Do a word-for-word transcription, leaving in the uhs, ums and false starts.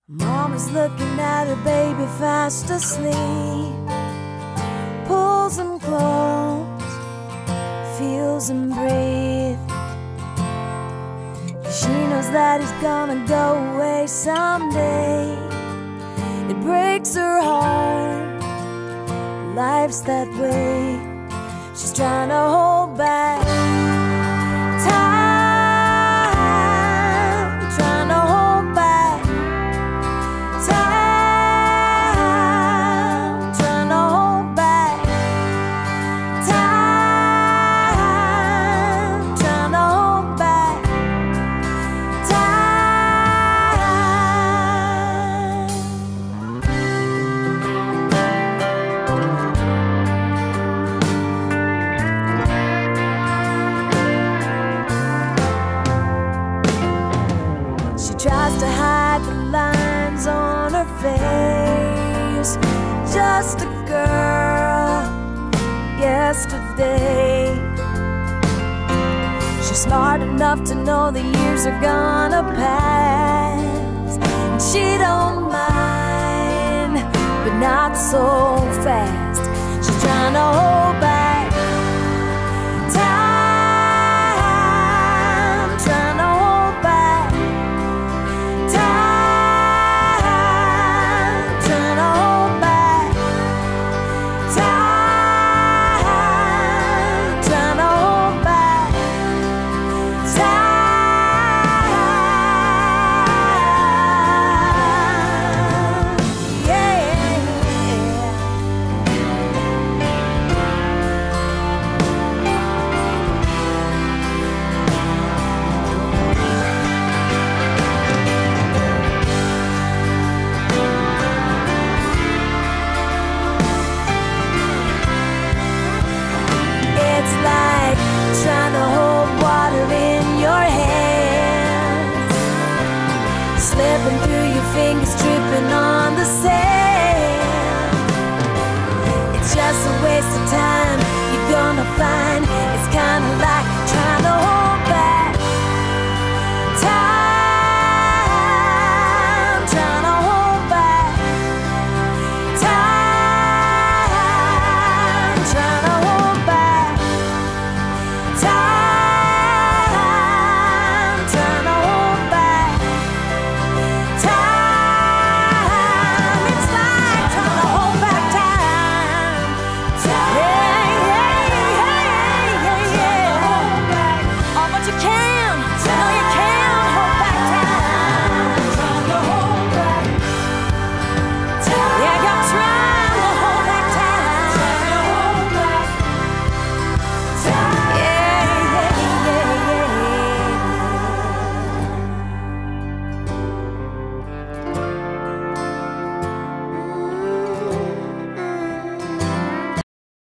Mama's looking at her baby fast asleep, pulls him close, feels him breathe. She knows that he's gonna go away someday. It breaks her heart, life's that way. She's trying to hold back time, trying to hold back time, trying to hold back time, trying to hold back tries to hide the lines on her face. Just a girl yesterday. She's smart enough to know the years are gonna pass, and she don't mind, but not so fast. She's trying to hold back time, trying to hold back trying to hold water in your hands, slipping through your fingers, tripping on the sand. It's just a waste of time. You're gonna find it's kinda like